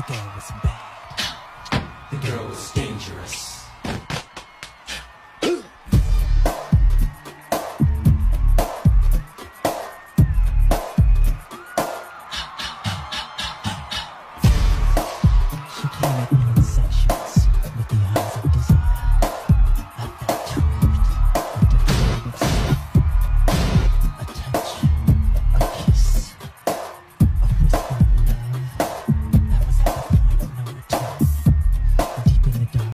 girl was bad. The girl was dangerous. She came at me.